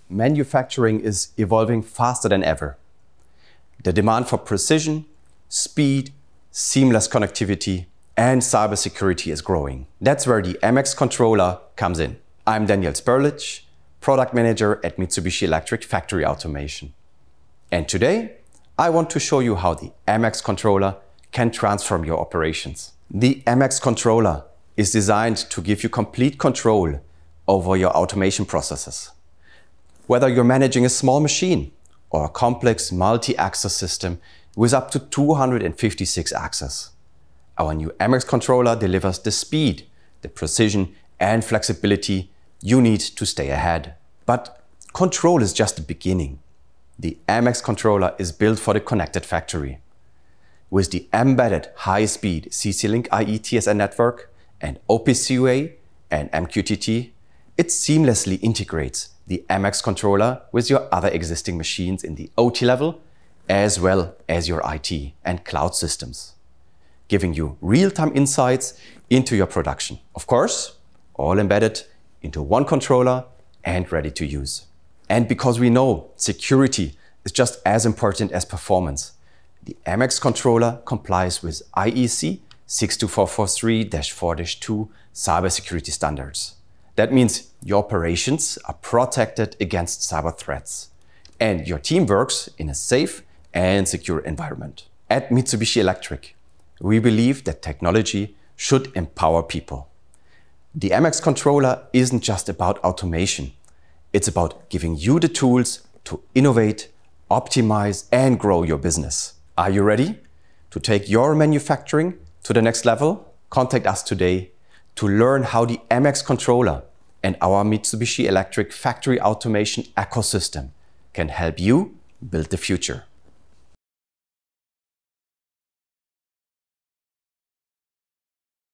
manufacturing is evolving faster than ever. The demand for precision, speed, seamless connectivity, and cybersecurity is growing. That's where the MX Controller comes in. I'm Daniel Sperlich, Product Manager at Mitsubishi Electric Factory Automation. And today, I want to show you how the MX Controller can transform your operations. The MX Controller is designed to give you complete control over your automation processes. Whether you're managing a small machine or a complex multi-axis system with up to 256 axes, our new MX Controller delivers the speed, the precision, and flexibility you need to stay ahead. But control is just the beginning. The MX Controller is built for the connected factory. With the embedded high-speed CC-Link IE TSN network and OPC UA and MQTT, it seamlessly integrates the MX Controller with your other existing machines in the OT level, as well as your IT and cloud systems, giving you real-time insights into your production. Of course, all embedded into one controller and ready to use. And because we know security is just as important as performance, the MX Controller complies with IEC 62443-4-2 cybersecurity standards. That means your operations are protected against cyber threats and your team works in a safe and secure environment. At Mitsubishi Electric, we believe that technology should empower people. The MX Controller isn't just about automation. It's about giving you the tools to innovate, optimize, and grow your business. Are you ready to take your manufacturing to the next level? Contact us today to learn how the MX Controller and our Mitsubishi Electric factory automation ecosystem can help you build the future.